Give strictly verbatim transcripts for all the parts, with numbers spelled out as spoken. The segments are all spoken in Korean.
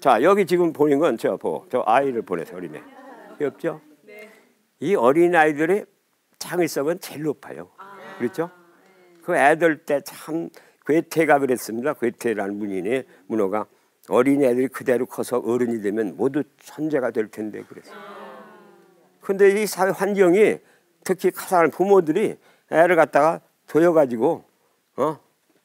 자, 여기 지금 보는 건 저 보, 저 아이를 보내서 어린애. 귀엽죠? 네. 이 어린아이들의 창의성은 제일 높아요. 그렇죠? 그 애들 때 참 괴테가 그랬습니다. 괴테라는 문인의 문호가 어린애들이 그대로 커서 어른이 되면 모두 천재가 될 텐데 그랬어요. 근데 이 사회 환경이 특히 가난한 부모들이 애를 갖다가 둬여가지고 어?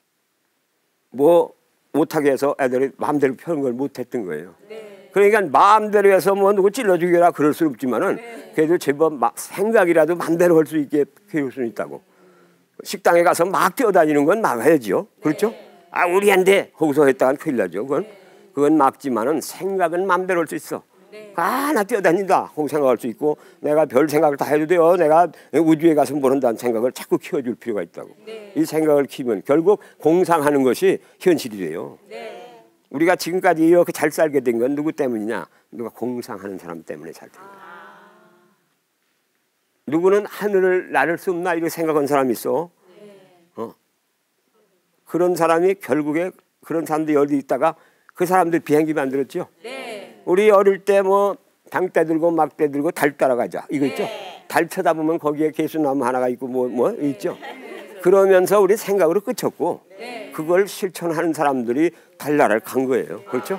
뭐 못하게 해서 애들이 마음대로 펴는 걸 못했던 거예요. 네. 그러니까 마음대로 해서 뭐 누구 찔러 죽여라 그럴 수 없지만은 네. 그래도 제법 막 생각이라도 마음대로 할 수 있게 키울 수는 있다고. 식당에 가서 막 뛰어다니는 건 막아야죠. 그렇죠? 네. 아 우리 안 돼. 거기서 했다간 큰일 나죠. 그건 그건 막지만은 생각은 마음대로 할 수 있어. 네. 아, 나 뛰어다닌다. 하고 생각할 수 있고 내가 별 생각을 다 해도 돼요. 내가 우주에 가서 모른다는 생각을 자꾸 키워줄 필요가 있다고. 네. 이 생각을 키우면 결국 공상하는 것이 현실이 돼요. 네. 우리가 지금까지 이렇게 잘 살게 된 건 누구 때문이냐? 누가 공상하는 사람 때문에 잘 된 거야. 누구는 하늘을 나를 수 없나 이렇게 생각한 사람이 있어. 어? 그런 사람이 결국에 그런 사람들이 어디 있다가 그 사람들 비행기 만들었죠. 네. 우리 어릴 때 뭐 당대 들고 막대 들고 달 따라가자 이거 있죠. 네. 달 쳐다보면 거기에 개수나무 하나가 있고 뭐 뭐 있죠. 그러면서 우리 생각으로 끝쳤고 네. 그걸 실천하는 사람들이 달나라를 간 거예요. 그렇죠?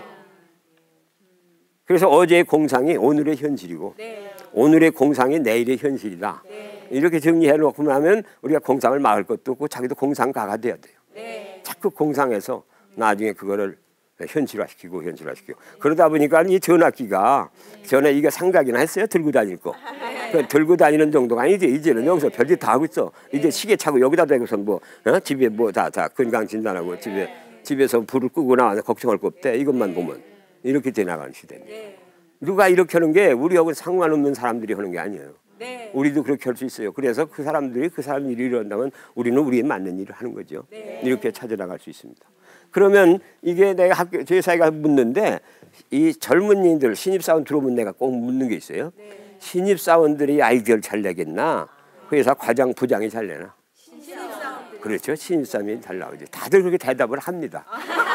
그래서 어제의 공상이 오늘의 현실이고 네. 오늘의 공상이 내일의 현실이다. 네. 이렇게 정리해 놓고 나면 우리가 공상을 막을 것도 없고 자기도 공상가가 돼야 돼요. 네. 자꾸 공상해서 나중에 그거를 현실화시키고 현실화시키고 그러다 보니까 이 전화기가 전에 이게 상각이나 했어요. 들고 다닐 거. 그 들고 다니는 정도가 아니지. 이제는 여기서 별짓 다 하고 있어. 이제 시계 차고 여기다 대고서 뭐 어? 집에 뭐 다 다 건강 진단하고 집에 집에서 불을 끄고 나와서 걱정할 거 없대. 이것만 보면 이렇게 돼 나가는 시대입니다. 네. 누가 이렇게 하는 게 우리하고 상관없는 사람들이 하는 게 아니에요. 네. 우리도 그렇게 할 수 있어요. 그래서 그 사람들이 그 사람 일을 이룬다면 우리는 우리에 맞는 일을 하는 거죠. 네. 이렇게 찾아나갈 수 있습니다. 그러면 이게 내가 학교 제사가 묻는데 이 젊은이들 신입사원 들어오면 내가 꼭 묻는 게 있어요. 네. 신입사원들이 아이디어를 잘 내겠나? 그 회사 과장 부장이 잘 내나? 신입사원들. 그렇죠. 신입사원이 잘 나오죠. 다들 그렇게 대답을 합니다.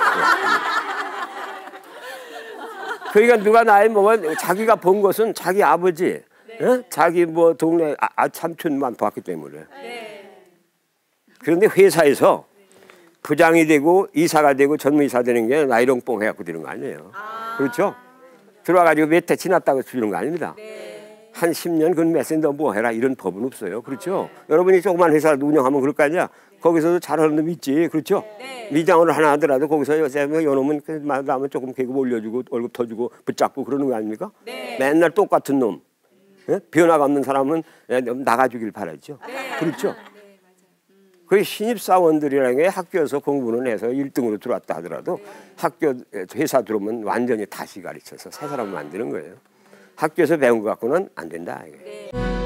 그러니까 누가 나이 먹은 자기가 본 것은 자기 아버지, 네. 어? 자기 뭐 동네 아, 아 삼촌만 봤기 때문에. 네. 그런데 회사에서 부장이 되고 이사가 되고 전무이사 되는 게 나이롱뽕 해갖고 되는 거 아니에요. 아. 그렇죠? 들어와가지고 몇 해 지났다고 주는 거 아닙니다. 네. 한 십 년 그건 몇세 너 뭐 해라 이런 법은 없어요. 그렇죠? 네. 여러분이 조그만 회사를 운영하면 그럴 거 아니야. 거기서도 잘하는 놈 있지. 그렇죠? 네. 미장으로 하나 하더라도 거기서 요새 요놈은 그마다음에 조금 계급 올려주고 월급 더 주고 붙잡고 그러는 거 아닙니까? 네. 맨날 똑같은 놈. 예? 변화가 없는 사람은 나가주길 바라죠. 네. 그렇죠? 네, 맞아요. 음. 그 신입사원들이라는 게 학교에서 공부는 해서 일 등으로 들어왔다 하더라도 학교 회사 들어오면 완전히 다시 가르쳐서 새 사람 만드는 거예요. 학교에서 배운 것 갖고는 안 된다. 이게. 네.